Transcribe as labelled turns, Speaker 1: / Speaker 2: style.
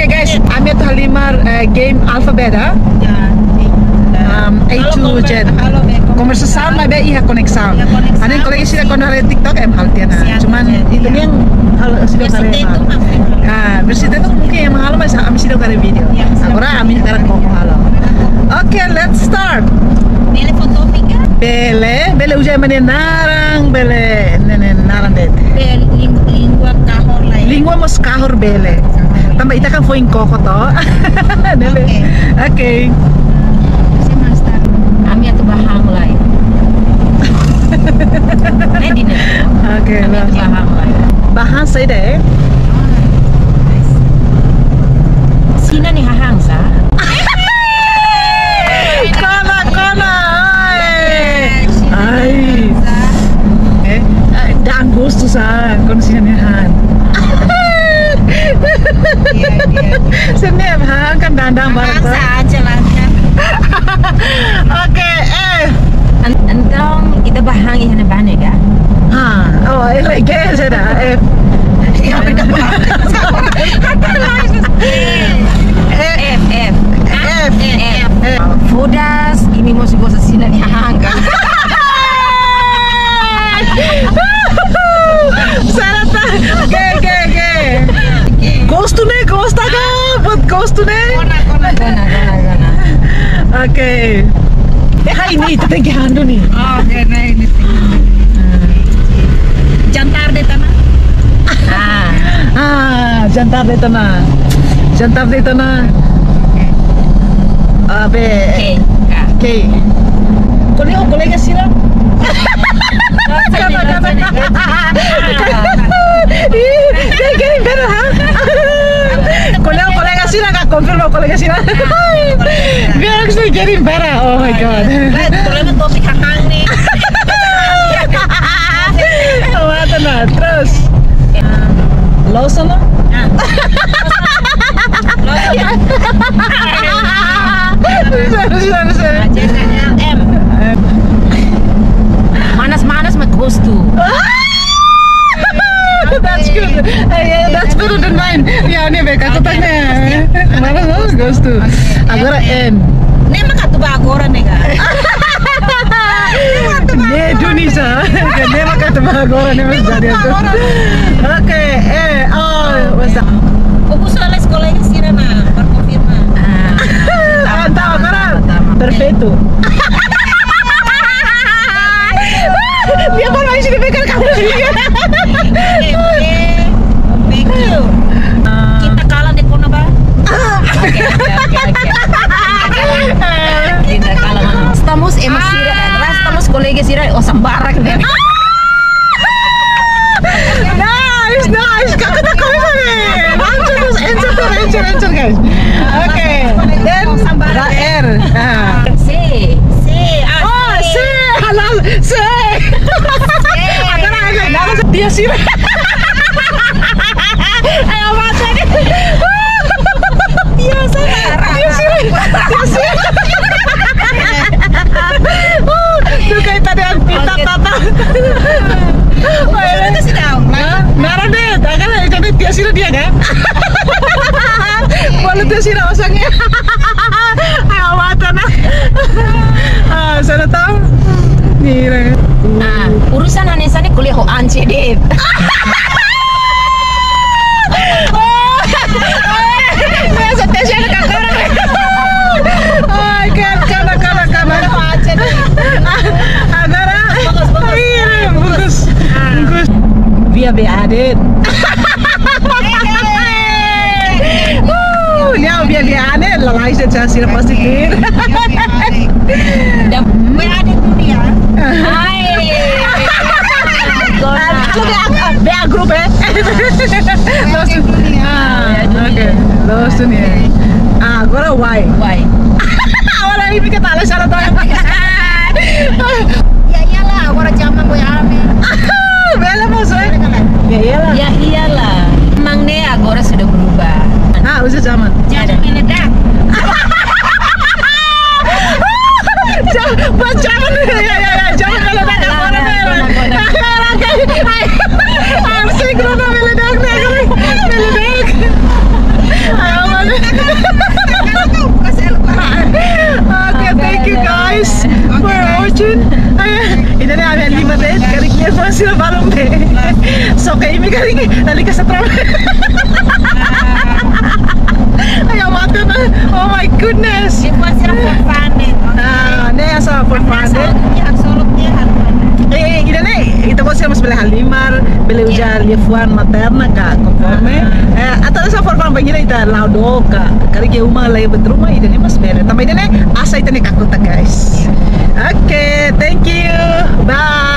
Speaker 1: Oke guys, Amit Halimar game alfabet A to Z. Komersa sound may be iha connect sound. Ano yung kolegi sila kono hari TikTok haltian na. Cuman itu yang hal sila kare. Bersih itu mungkin yang mahal mas ami sila kare video. Agora ami sekarang kok mahal. Oke, let's start.
Speaker 2: Bele fotomika.
Speaker 1: Bele ujay mane narang bele narang det.
Speaker 2: Lingua kahor lain.
Speaker 1: Lingua mos kahor bele. Tambah ita kan foin koko to. Oke.
Speaker 2: Ami atau bahang lain.
Speaker 1: Oke,
Speaker 2: bahang lain.
Speaker 1: Bahang saya deh.
Speaker 2: Sina nih hahang sa.
Speaker 1: Kana. Ay. Dan gusto sa konsinyhan. Senep hang kan dandang banget.
Speaker 2: Saja lah.
Speaker 1: Oke,
Speaker 2: Antong kita bahang ihan na bane ga.
Speaker 1: Oh, lagi saya dah. F.
Speaker 2: Fodas ini mau sigos sila ni hahang ga.
Speaker 1: Sarata. Ge. Ghost to ne, ghost aga. Buat ghost to ne.
Speaker 2: Gana.
Speaker 1: Oke. Hai ini itu tengah nih.
Speaker 2: Oh, gana ini. Jantar de tanah.
Speaker 1: Jantar de tanah. Abe. Oke. Kolega sila. Kolega sila nggak confirm kolega sila. Biar aku getting better. Oh my god.
Speaker 2: Kalau topik hahang nih.
Speaker 1: Tenang, terus. Lo sama? Sorry.
Speaker 2: M. Manas mat gostu.
Speaker 1: That's good. That's better than mine. Ya, ini baik aku tanya. Mana goes to? Agora N.
Speaker 2: Nema ka tuba agora nega.
Speaker 1: Ne Tunisa. Nema ka tuba agora nema jadi itu. Oke, what's that?
Speaker 2: Fokus soal sekolah ini sih na, berkonfirma.
Speaker 1: Tahu agora. Perfecto. Dia kalau masih dipegang kamu juga.
Speaker 2: Thank you. Kita kalah deh kono ba? Oke. Kita kalah. Estamos emasira, estamos colegas ira o sambarak deh.
Speaker 1: Nice. Kakak tak kau mana? Answer guys. Oke. Then R.
Speaker 2: C.
Speaker 1: Oh, C. Halal. C. Dia sih. Ayo mata nih. Dia sih. Tuh kayak tadi yang tata. Oh, itu sih dong. Nara deh, kan dia sih dia kan. Boleh dia sih osangnya. Ayo mata nah. Saya tahu. Nih.
Speaker 2: Urusan Anessa nih kuliah ho anci deh.
Speaker 1: Via beadet. Now via beadet, lalai saja sih positif.
Speaker 2: Dan beadet tuh dia. Hai.
Speaker 1: Bea grup ya. Oke, los nih. Agora Y. Awalnya ini kita alas salah tahu.
Speaker 2: Ya iyalah, orang zaman gue ame.
Speaker 1: Bela maksudnya? Ya iyalah.
Speaker 2: Emang nih agora sudah berubah.
Speaker 1: Udah zaman.
Speaker 2: Jadi meledak.
Speaker 1: Buat zaman ya, zaman meledak agora meledak. Arsik lo meledak. Ayo sila balong be. So kay imi kali dali ka sa trabaho. Ayaw mato na. Oh my goodness.
Speaker 2: Ipon sila for fun.
Speaker 1: Ne sa for fun.
Speaker 2: Sulok niya.
Speaker 1: Ina ito po siya mas beli halimar, beli uja lifuan materna ka conforme. Atau sa for fun bagina ita laudo ka. Kali ke uma lay bedruma ida ni mas bere. Tambay ina asa ita ni kakuta guys. Okay, thank you. Bye.